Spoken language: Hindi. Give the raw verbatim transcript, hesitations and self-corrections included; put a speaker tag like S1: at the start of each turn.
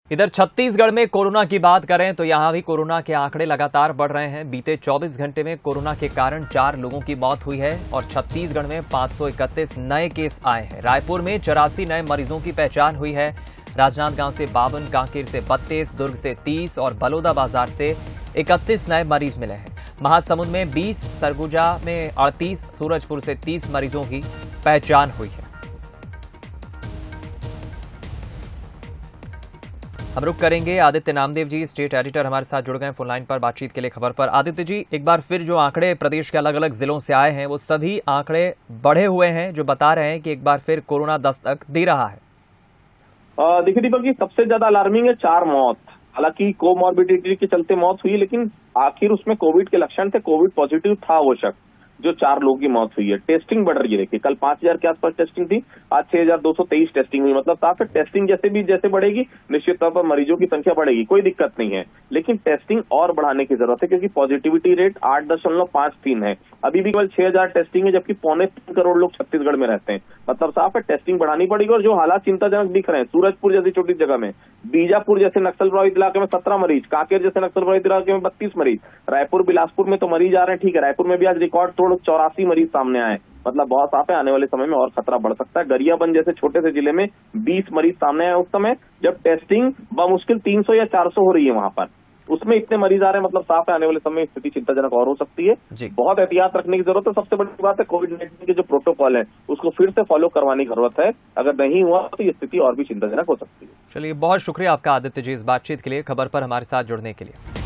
S1: इधर छत्तीसगढ़ में कोरोना की बात करें तो यहां भी कोरोना के आंकड़े लगातार बढ़ रहे हैं। बीते चौबीस घंटे में कोरोना के कारण चार लोगों की मौत हुई है और छत्तीसगढ़ में पांच सौ इकतीस नए केस आए हैं। रायपुर में चौरासी नए मरीजों की पहचान हुई है। राजनांदगांव से बावन, कांकेर से बत्तीस, दुर्ग से तीस और बलौदाबाजार से इकतीस नए मरीज मिले हैं। महासमुंद में बीस, सरगुजा में अड़तीस, सूरजपुर से तीस मरीजों की पहचान हुई है। हम रुक करेंगे। आदित्य नामदेव जी, स्टेट एडिटर, हमारे साथ जुड़ गए फोन लाइन पर बातचीत के लिए खबर पर। आदित्य जी, एक बार फिर जो आंकड़े प्रदेश के अलग अलग जिलों से आए हैं वो सभी आंकड़े बढ़े हुए हैं, जो बता रहे हैं कि एक बार फिर कोरोना दस्तक दे रहा है।
S2: देखिए दीपक जी, सबसे ज्यादा अलार्मिंग है चार मौत। हालांकि कोमॉर्बिडिटी के चलते मौत हुई, लेकिन आखिर उसमें कोविड के लक्षण थे, कोविड पॉजिटिव था वो शख्स, जो चार लोगों की मौत हुई है। टेस्टिंग बढ़ रही है। देखिए कल पांच हजार के आसपास टेस्टिंग थी, आज छह हजार दो सौ तेईस टेस्टिंग हुई। मतलब साफ है, टेस्टिंग जैसे भी जैसे बढ़ेगी निश्चित तौर पर मरीजों की संख्या बढ़ेगी, कोई दिक्कत नहीं है। लेकिन टेस्टिंग और बढ़ाने की जरूरत है, क्योंकि पॉजिटिविटी रेट आठ दशमलव पांच तीन है। अभी भी केवल छह हजार टेस्टिंग है, जबकि पौने तीन करोड़ लोग छत्तीसगढ़ में रहते हैं। मतलब साफ है, टेस्टिंग बढ़ानी पड़ेगी। और जो हालात चिंताजनक दिख रहे हैं, सूरजपुर जैसी छोटी जगह में, बीजापुर जैसे नक्सल प्रभावित इलाके में सत्रह मरीज, कांकेर जैसे नक्सल प्रभावित इलाके में बत्तीस मरीज, रायपुर बिलासपुर में तो मरीज आ रहे हैं। ठीक है, रायपुर में भी आज रिकॉर्ड तोड़ चौरासी मरीज सामने आए। मतलब बहुत साफ है, आने वाले समय में और खतरा बढ़ सकता है। गरियाबंद जैसे छोटे से जिले में बीस मरीज सामने आए उस समय जब टेस्टिंग बमुश्किल तीन सौ या चार सौ हो रही है वहां पर, उसमें इतने मरीज आ रहे हैं। मतलब साफ है, आने वाले समय में स्थिति चिंताजनक और हो सकती है। बहुत एहतियात रखने की जरूरत है। सबसे बड़ी बात है, कोविड नाइन्टीन के जो प्रोटोकॉल है उसको फिर से फॉलो करवाने की जरूरत है। अगर नहीं हुआ तो ये स्थिति और भी चिंताजनक हो सकती है।
S1: चलिए, बहुत शुक्रिया आपका आदित्य जी इस बातचीत के लिए, खबर पर हमारे साथ जुड़ने के लिए।